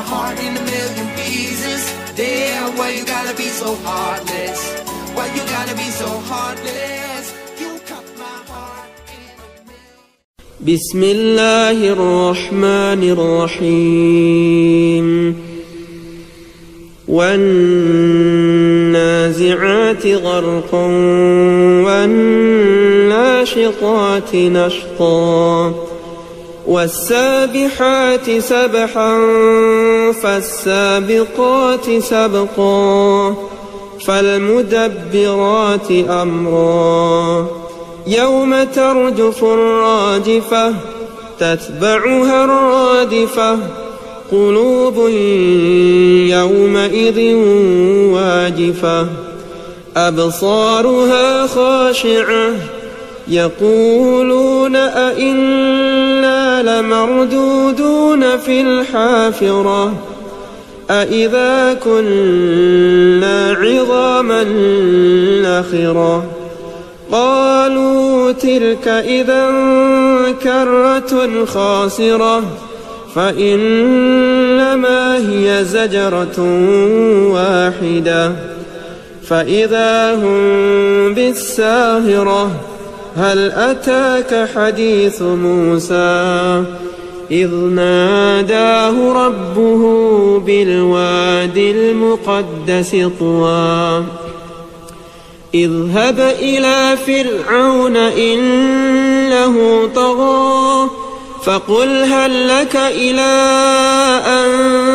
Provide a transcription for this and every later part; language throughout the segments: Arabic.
heart in a million pieces. Damn, why you gotta be so heartless? Why you gotta be so heartless? You cut my heart in a million. بسم الله الرحمن الرحيم. والنازعات غرقا والناشطات نشطا والسابحات سبحا فالسابقات سبقا فالمدبرات أمرا يوم ترجف الراجفة تتبعها الرادفة قلوب يومئذ واجفة أبصارها خاشعة يقولون أئنا لمردودون في الحافرة أئذا كنا عظاما نخرة قالوا تلك إذا كرة خاسرة فإنما هي زجرة واحدة فإذا هم بالساهرة هل أتاك حديث موسى إذ ناداه ربه بالوادي المقدس طوى اذهب إلى فرعون إنه طغى فقل هل لك إلى أن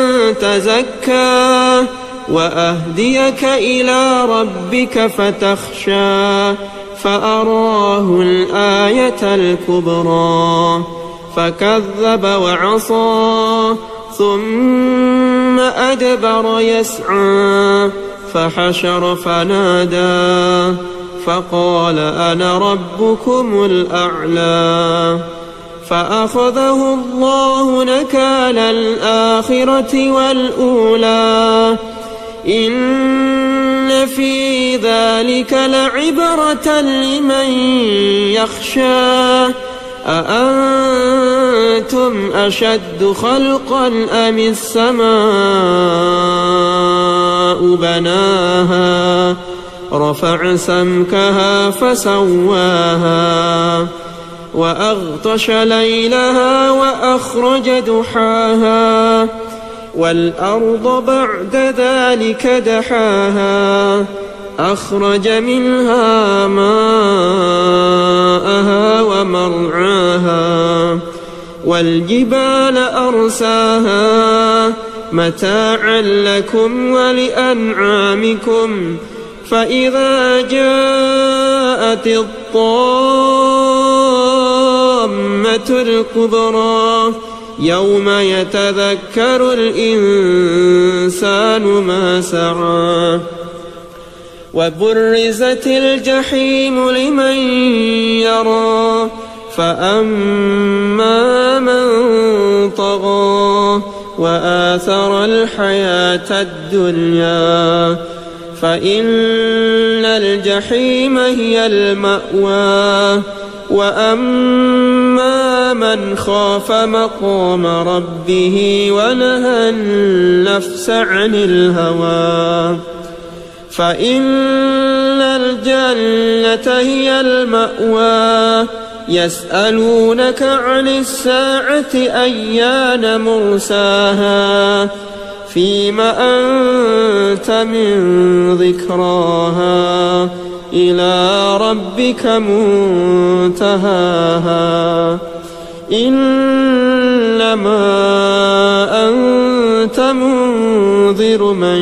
تزكى وأهديك إلى ربك فتخشى فأراه الآية الكبرى فكذب وعصى ثم أدبر يسعى فحشر فنادى فقال أنا ربكم الأعلى فأخذه الله نكال الآخرة والأولى إن في ذلك لعبرة لمن يخشى أأنتم أشد خلقا أم السماء بناها رفع سمكها فسواها وأغطش ليلها وأخرج دحاها والأرض بعد ذلك دحاها أخرج منها ماءها ومرعاها والجبال أرساها متاعا لكم ولأنعامكم فإذا جاءت الطامة الكبرى يوم يتذكر الإنسان ما سعى وبرزت الجحيم لمن يرى فأما من طغى وآثر الحياة الدنيا فإن الجحيم هي المأوى وأما من خاف مقام ربه ونهى النفس عن الهوى فإن الجنة هي المأوى يسألونك عن الساعة أيان مرساها فيم أنت من ذكراها إلى ربك منتهاها إنما أنت منذر من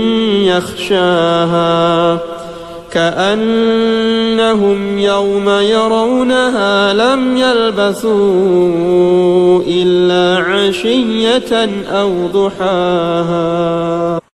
يخشاها كأنهم يوم يرونها لم يلبثوا إلا عشية أو ضحاها.